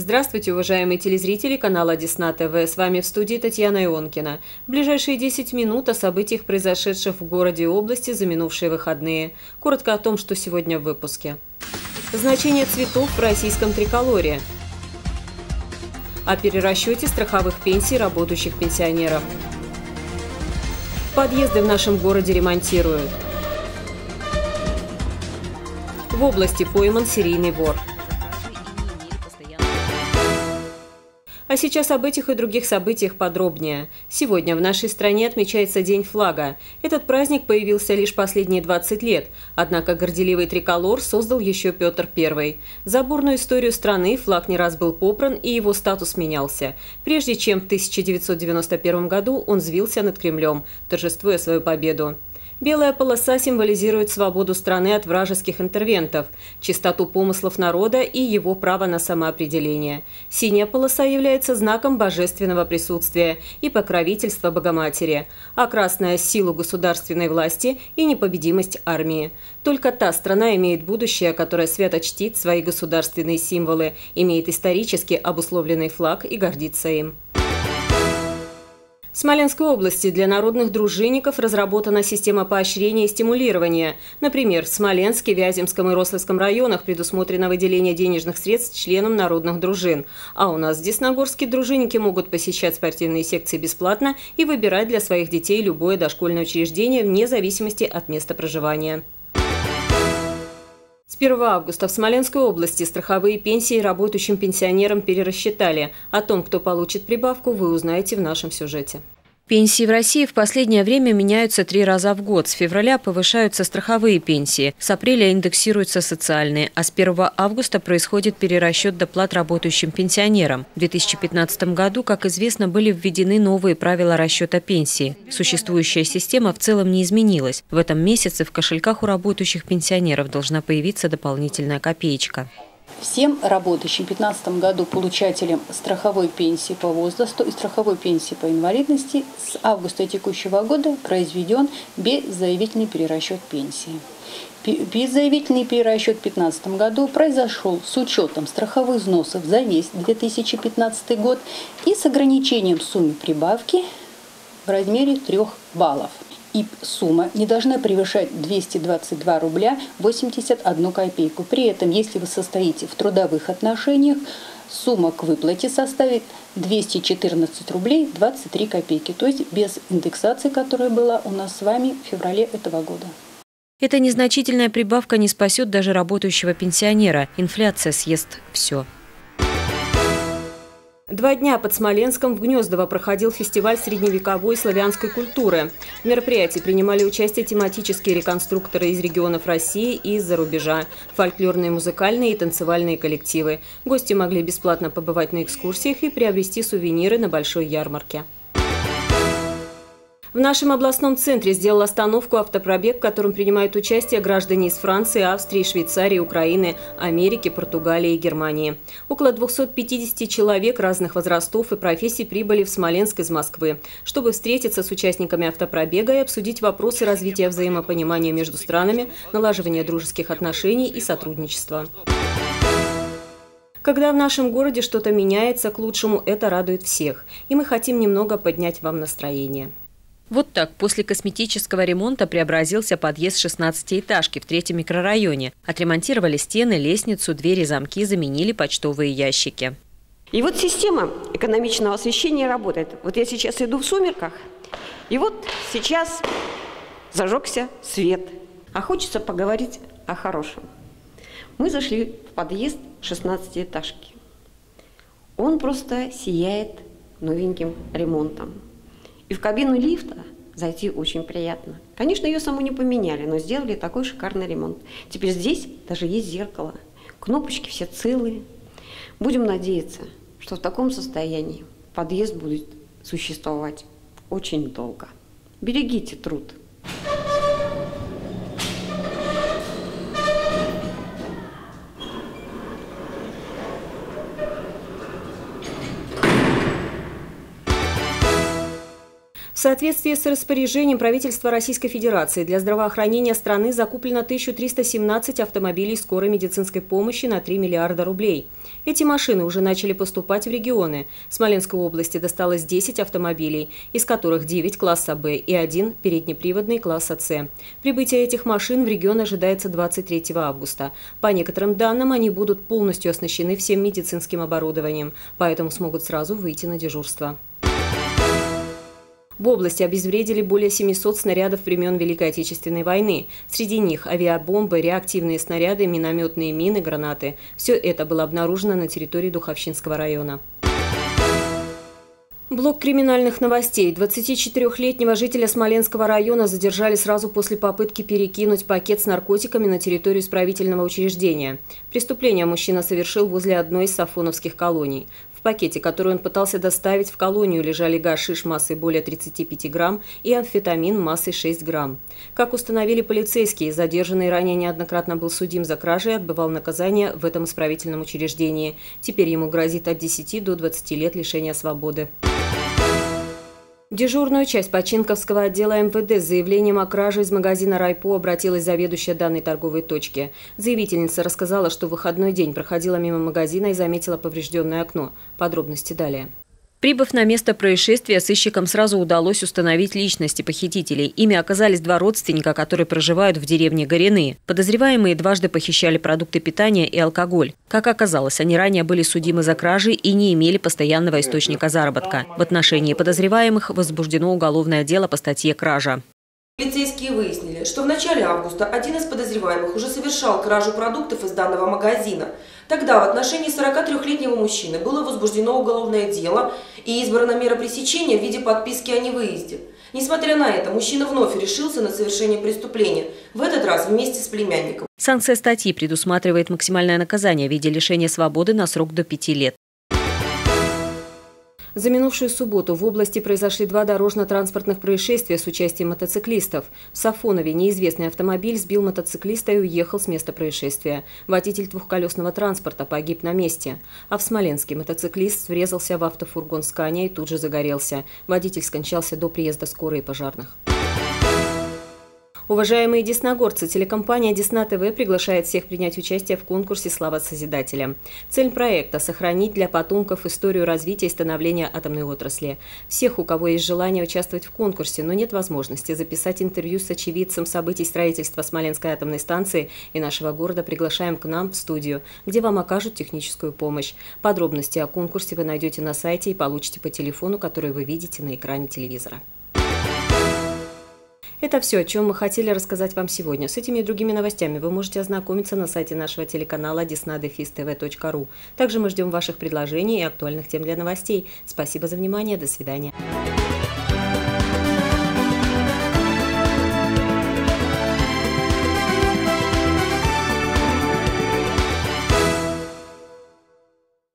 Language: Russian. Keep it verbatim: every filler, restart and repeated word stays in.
Здравствуйте, уважаемые телезрители канала Десна ТВ. С вами в студии Татьяна Ионкина. В ближайшие десять минут о событиях, произошедших в городе и области за минувшие выходные. Коротко о том, что сегодня в выпуске. Значение цветов в российском триколоре. О перерасчете страховых пенсий работающих пенсионеров. Подъезды в нашем городе ремонтируют. В области пойман серийный вор. А сейчас об этих и других событиях подробнее. Сегодня в нашей стране отмечается День флага. Этот праздник появился лишь последние двадцать лет, однако горделивый триколор создал еще Петр Первый. За бурную историю страны флаг не раз был попран и его статус менялся, прежде чем в тысяча девятьсот девяносто первом году он взвился над Кремлем, торжествуя свою победу. Белая полоса символизирует свободу страны от вражеских интервентов, чистоту помыслов народа и его право на самоопределение. Синяя полоса является знаком божественного присутствия и покровительства Богоматери, а красная – силу государственной власти и непобедимость армии. Только та страна имеет будущее, которая свято чтит свои государственные символы, имеет исторически обусловленный флаг и гордится им. В Смоленской области для народных дружинников разработана система поощрения и стимулирования. Например, в Смоленске, Вяземском и Рославском районах предусмотрено выделение денежных средств членам народных дружин. А у нас в Десногорске дружинники могут посещать спортивные секции бесплатно и выбирать для своих детей любое дошкольное учреждение вне зависимости от места проживания. С первого августа в Смоленской области страховые пенсии работающим пенсионерам перерасчитали. О том, кто получит прибавку, вы узнаете в нашем сюжете. Пенсии в России в последнее время меняются три раза в год. С февраля повышаются страховые пенсии, с апреля индексируются социальные, а с первого августа происходит перерасчет доплат работающим пенсионерам. В две тысячи пятнадцатом году, как известно, были введены новые правила расчета пенсии. Существующая система в целом не изменилась. В этом месяце в кошельках у работающих пенсионеров должна появиться дополнительная копеечка. Всем работающим в две тысячи пятнадцатом году получателям страховой пенсии по возрасту и страховой пенсии по инвалидности с августа текущего года произведен беззаявительный перерасчет пенсии. Беззаявительный перерасчет в две тысячи пятнадцатом году произошел с учетом страховых взносов за весь две тысячи пятнадцатый год и с ограничением суммы прибавки в размере трёх баллов. И сумма не должна превышать двести двадцать два рубля восемьдесят одну копейку. При этом, если вы состоите в трудовых отношениях, сумма к выплате составит двести четырнадцать рублей двадцать три копейки, то есть без индексации, которая была у нас с вами в феврале этого года. Эта незначительная прибавка не спасет даже работающего пенсионера. Инфляция съест все. Два дня под Смоленском в Гнездово проходил фестиваль средневековой и славянской культуры. В мероприятии принимали участие тематические реконструкторы из регионов России и из-за рубежа, фольклорные, музыкальные и танцевальные коллективы. Гости могли бесплатно побывать на экскурсиях и приобрести сувениры на большой ярмарке. В нашем областном центре сделал остановку автопробег, в котором принимают участие граждане из Франции, Австрии, Швейцарии, Украины, Америки, Португалии и Германии. Около двухсот пятидесяти человек разных возрастов и профессий прибыли в Смоленск из Москвы, чтобы встретиться с участниками автопробега и обсудить вопросы развития взаимопонимания между странами, налаживания дружеских отношений и сотрудничества. Когда в нашем городе что-то меняется к лучшему, это радует всех, и мы хотим немного поднять вам настроение. Вот так после косметического ремонта преобразился подъезд шестнадцатиэтажки в третьем микрорайоне. Отремонтировали стены, лестницу, двери, замки, заменили почтовые ящики. И вот система экономичного освещения работает. Вот я сейчас иду в сумерках, и вот сейчас зажегся свет. А хочется поговорить о хорошем. Мы зашли в подъезд шестнадцатиэтажки. Он просто сияет новеньким ремонтом. И в кабину лифта зайти очень приятно. Конечно, ее саму не поменяли, но сделали такой шикарный ремонт. Теперь здесь даже есть зеркало. Кнопочки все целые. Будем надеяться, что в таком состоянии подъезд будет существовать очень долго. Берегите труд. В соответствии с распоряжением правительства Российской Федерации для здравоохранения страны закуплено тысячу триста семнадцать автомобилей скорой медицинской помощи на три миллиарда рублей. Эти машины уже начали поступать в регионы. Смоленской области досталось десять автомобилей, из которых девять класса «Б» и один переднеприводный класса «С». Прибытие этих машин в регион ожидается двадцать третьего августа. По некоторым данным, они будут полностью оснащены всем медицинским оборудованием, поэтому смогут сразу выйти на дежурство. В области обезвредили более семисот снарядов времен Великой Отечественной войны. Среди них авиабомбы, реактивные снаряды, минометные мины, гранаты. Все это было обнаружено на территории Духовщинского района. Блок криминальных новостей. двадцатичетырёхлетнего жителя Смоленского района задержали сразу после попытки перекинуть пакет с наркотиками на территорию исправительного учреждения. Преступление мужчина совершил возле одной из сафоновских колоний. В пакете, который он пытался доставить в колонию, лежали гашиш массой более тридцати пяти грамм и амфетамин массой шесть грамм. Как установили полицейские, задержанный ранее неоднократно был судим за кражи и отбывал наказание в этом исправительном учреждении. Теперь ему грозит от десяти до двадцати лет лишения свободы. В дежурную часть Починковского отдела эм вэ дэ с заявлением о краже из магазина «Райпо» обратилась заведующая данной торговой точки. Заявительница рассказала, что в выходной день проходила мимо магазина и заметила поврежденное окно. Подробности далее. Прибыв на место происшествия, сыщикам сразу удалось установить личности похитителей. Ими оказались два родственника, которые проживают в деревне Горяные. Подозреваемые дважды похищали продукты питания и алкоголь. Как оказалось, они ранее были судимы за кражи и не имели постоянного источника заработка. В отношении подозреваемых возбуждено уголовное дело по статье «Кража». Полицейские выяснили, что в начале августа один из подозреваемых уже совершал кражу продуктов из данного магазина. Тогда в отношении сорокатрёхлетнего мужчины было возбуждено уголовное дело и избрана мера пресечения в виде подписки о невыезде. Несмотря на это, мужчина вновь решился на совершение преступления, в этот раз вместе с племянником. Санкция статьи предусматривает максимальное наказание в виде лишения свободы на срок до пяти лет. За минувшую субботу в области произошли два дорожно-транспортных происшествия с участием мотоциклистов. В Сафонове неизвестный автомобиль сбил мотоциклиста и уехал с места происшествия. Водитель двухколесного транспорта погиб на месте. А в Смоленске мотоциклист врезался в автофургон «Скания» и тут же загорелся. Водитель скончался до приезда скорой и пожарных. Уважаемые десногорцы, телекомпания Десна ТВ приглашает всех принять участие в конкурсе «Слава Созидателя». Цель проекта – сохранить для потомков историю развития и становления атомной отрасли. Всех, у кого есть желание участвовать в конкурсе, но нет возможности записать интервью с очевидцем событий строительства Смоленской атомной станции и нашего города, приглашаем к нам в студию, где вам окажут техническую помощь. Подробности о конкурсе вы найдете на сайте и получите по телефону, который вы видите на экране телевизора. Это все, о чем мы хотели рассказать вам сегодня. С этими и другими новостями вы можете ознакомиться на сайте нашего телеканала десна дефис тв точка ру. Также мы ждем ваших предложений и актуальных тем для новостей. Спасибо за внимание. До свидания.